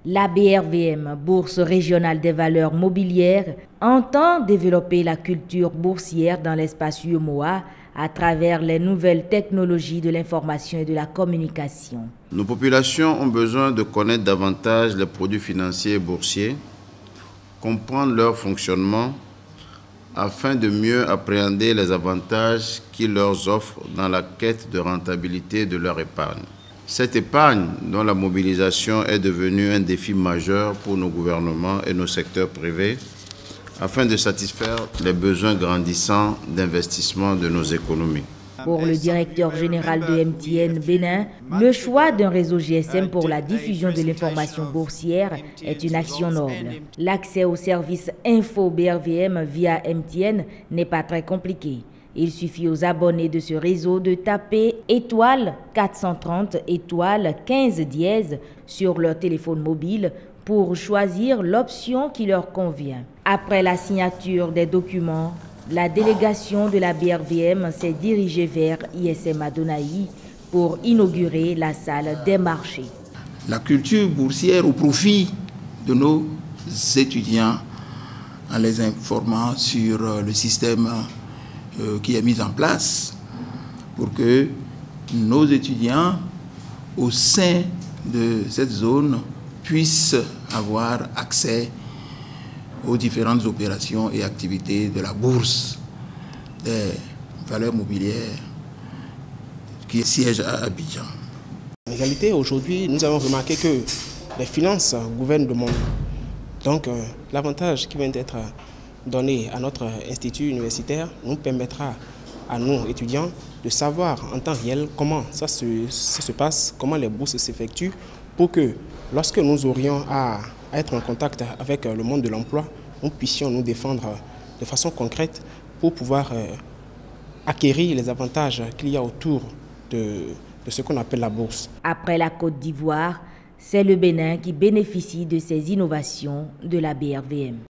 La BRVM, Bourse régionale des valeurs mobilières, entend développer la culture boursière dans l'espace UEMOA à travers les nouvelles technologies de l'information et de la communication. Nos populations ont besoin de connaître davantage les produits financiers et boursiers, comprendre leur fonctionnement, afin de mieux appréhender les avantages qu'ils leur offrent dans la quête de rentabilité de leur épargne. Cette épargne, dont la mobilisation est devenue un défi majeur pour nos gouvernements et nos secteurs privés, afin de satisfaire les besoins grandissants d'investissement de nos économies. Pour le directeur général de MTN Bénin, le choix d'un réseau GSM pour la diffusion de l'information boursière est une action noble. L'accès au service Info BRVM via MTN n'est pas très compliqué. Il suffit aux abonnés de ce réseau de taper étoile 430 étoile 15 dièse sur leur téléphone mobile pour choisir l'option qui leur convient. Après la signature des documents, la délégation de la BRVM s'est dirigée vers ISM Adonaï pour inaugurer la salle des marchés. La culture boursière au profit de nos étudiants en les informant sur le système qui est mis en place pour que nos étudiants au sein de cette zone puissent avoir accès aux différentes opérations et activités de la bourse des valeurs mobilières qui siège à Abidjan. En réalité, aujourd'hui, nous avons remarqué que les finances gouvernent le monde. Donc, l'avantage qui vient d'être donné à notre institut universitaire nous permettra à nous, étudiants, de savoir en temps réel comment ça se passe, comment les bourses s'effectuent, pour que lorsque nous aurions à être en contact avec le monde de l'emploi, nous puissions nous défendre de façon concrète pour pouvoir acquérir les avantages qu'il y a autour de ce qu'on appelle la bourse. Après la Côte d'Ivoire, c'est le Bénin qui bénéficie de ces innovations de la BRVM.